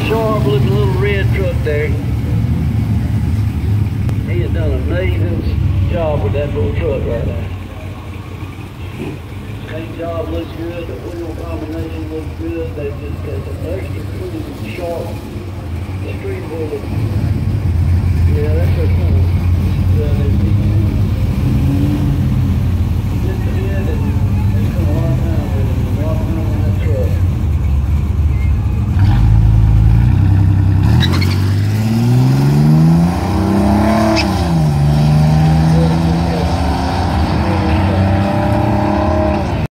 sharp looking little red truck there. He has done an amazing job with that little truck right there. Paint job looks good, the wheel combination looks good. They just got the extra clean, sharp street bullet. Yeah, that's a cool.